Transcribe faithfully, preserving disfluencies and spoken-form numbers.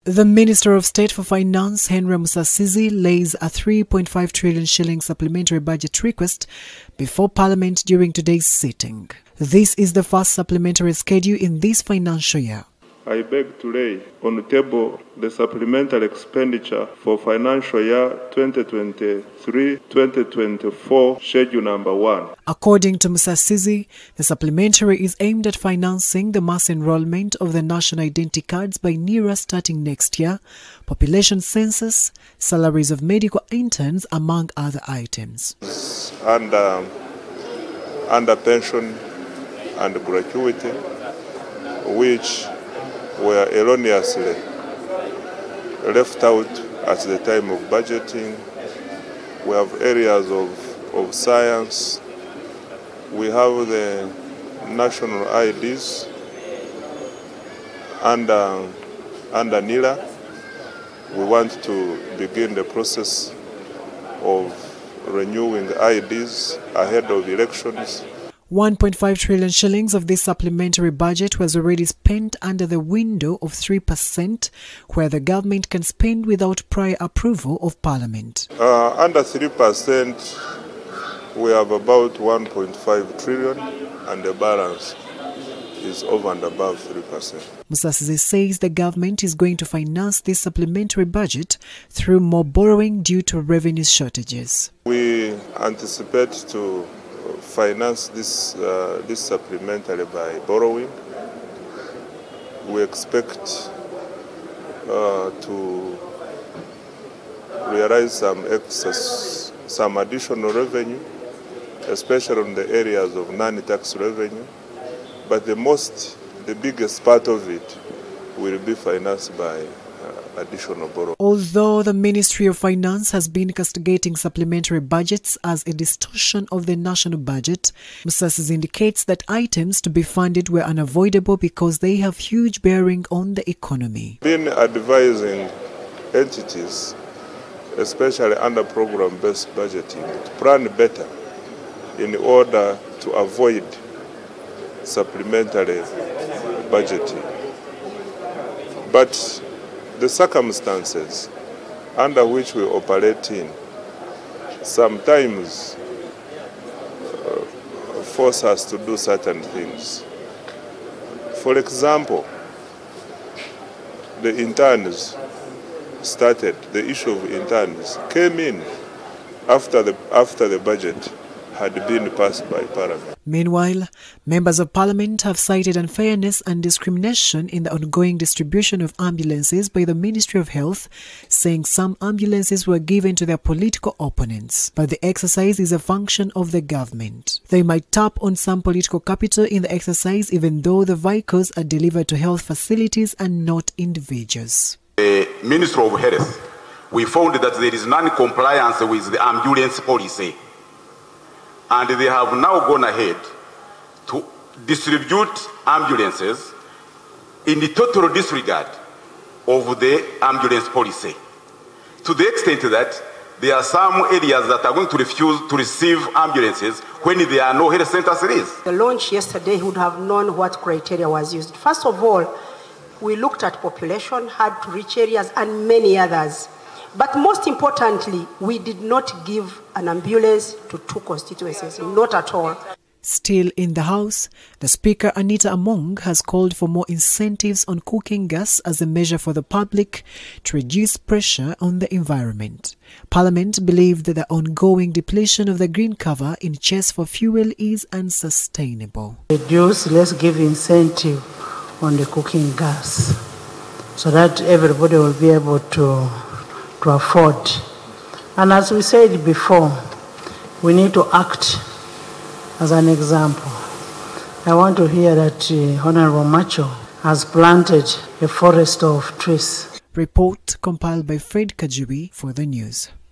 The Minister of State for Finance, Henry Musasizi, lays a three point five trillion shilling supplementary budget request before Parliament during today's sitting. This is the first supplementary schedule in this financial year. I beg to lay on the table the supplementary expenditure for financial year twenty twenty-three twenty twenty-four, schedule number one. According to Musasizi, the supplementary is aimed at financing the mass enrollment of the national identity cards by NERA starting next year, population census, salaries of medical interns, among other items. Under, under pension and gratuity, which were erroneously left out at the time of budgeting. We have areas of, of science. We have the national I Ds under, under NERA. We want to begin the process of renewing I Ds ahead of elections. one point five trillion shillings of this supplementary budget was already spent under the window of three percent, where the government can spend without prior approval of Parliament. Uh, under three percent, we have about one point five trillion, and the balance is over and above three percent. Musasizi says the government is going to finance this supplementary budget through more borrowing due to revenue shortages. We anticipate to finance this uh, this supplementary by borrowing. We expect uh, to realize some excess, some additional revenue, especially on the areas of non-tax revenue. But the most, the biggest part of it will be financed by additional borrow. Although the Ministry of Finance has been castigating supplementary budgets as a distortion of the national budget, Musasizi indicates that items to be funded were unavoidable because they have huge bearing on the economy. Been advising entities, especially under program-based budgeting, to plan better in order to avoid supplementary budgeting. But the circumstances under which we operate in sometimes uh, force us to do certain things. For example, the interns started, the issue of interns came in after the, after the budget had been passed by Parliament. Meanwhile, members of Parliament have cited unfairness and discrimination in the ongoing distribution of ambulances by the Ministry of Health, saying some ambulances were given to their political opponents. But the exercise is a function of the government. They might tap on some political capital in the exercise, even though the vehicles are delivered to health facilities and not individuals. The Ministry of Health, we found that there is non-compliance with the ambulance policy. And they have now gone ahead to distribute ambulances in the total disregard of the ambulance policy, to the extent that there are some areas that are going to refuse to receive ambulances when there are no health centers. The launch yesterday, he would have known what criteria was used. First of all, we looked at population, hard to reach areas, and many others. But most importantly, we did not give an ambulance to two constituencies, not at all. Still in the House, the Speaker Anita Among has called for more incentives on cooking gas as a measure for the public to reduce pressure on the environment. Parliament believed that the ongoing depletion of the green cover in chest for fuel is unsustainable. Reduce, let's give incentive on the cooking gas so that everybody will be able to to afford. And as we said before, we need to act as an example. I want to hear that uh, Honorable Macho has planted a forest of trees. Report compiled by Fred Kajuri for the news.